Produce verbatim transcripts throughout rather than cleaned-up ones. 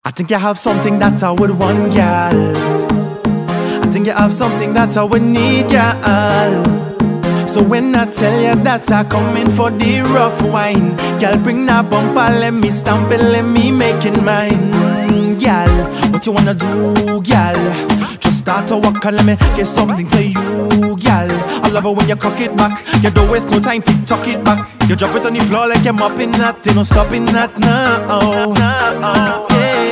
I think you have something that I would want, girl. I think you have something that I would need, girl. So when I tell you that I come in for the rough wine, girl, bring that bumper, let me stamp it, let me make it mine. Girl, what you wanna do, girl? Just start to walk and let me get something to you, girl. I love it when you cock it back. You don't waste no time, tick tock it back. You drop it on the floor like you're mopping that. You don't stopping that now. Yeah.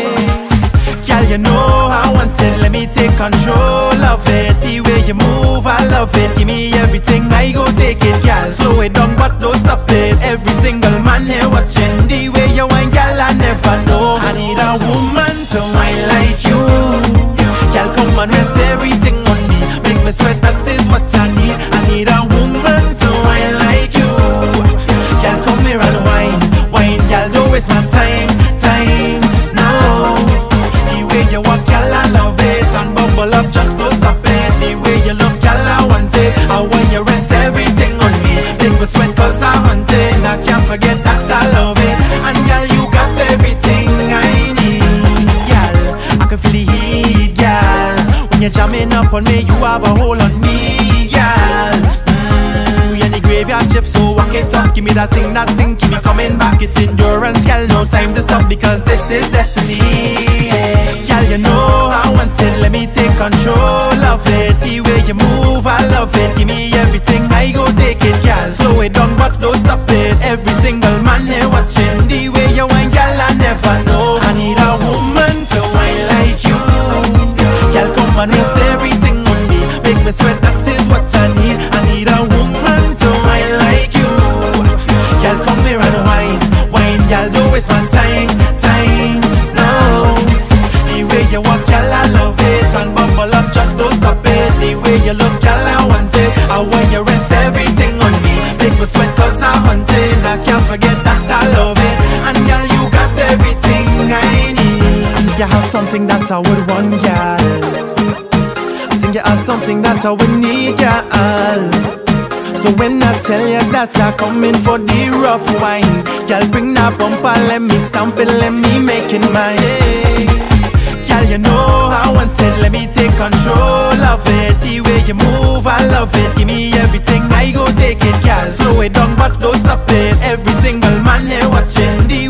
Girl, you know I want it, let me take control of it. The way you move, I love it. Give me everything, I go take it. Girl, slow it down but don't stop it. Every single man here watching. The way you whine, girl, I never know. I need a woman to whine like you. Girl, come and rest everything on me. Make me sweat, that is what I need. I need a woman to whine like you. Girl, come here and whine, whine. Girl, don't waste my time, time, no. The way you walk, girl, I love it. And bubble up, just don't stop it. The way you look, girl, I want it. I want you rest everything on me. Make me sweat cause I want it. I can't forget that I love it. And girl, you got everything I need. Girl, I can feel the heat, girl. When you're jamming up on me, you have a hold on me, girl. Mm, we in the graveyard shift, so walk it up. Give me that thing, that thing, keep me coming back. It's endurance, girl, no time to stop because this is destiny. Girl, you know I want it, let me take control of it. The way you move, I love it. Give me everything, I go take it, girl. Slow it down, but don't stop it. Every single man here watching. The way you whine, girl, I never know. I need a woman to whine like you. Girl, come and rinse everything on me. Make me sweat, that is what I need. I need a woman to whine like you. Girl, come here and whine, whine, girl, don't waste my time, time, no. The way you walk, girl, I love it. And bubble up, just don't stop it. The way you look, girl, I want it. I want you rest everything on me. Make me sweat cause I want it. I can't forget that I love it. And girl, you got everything I need. I think you have something that I would want, girl. I think you have something that I would need, girl. So when I tell you that I come in for the rough wine, girl, bring that bumper, let me stamp it, let me make it mine. Girl, you know I want it, let me take control of it. The way you move, I love it. Give me everything, I go take it, girl. Slow it down but don't stop it. Every single man here watching. The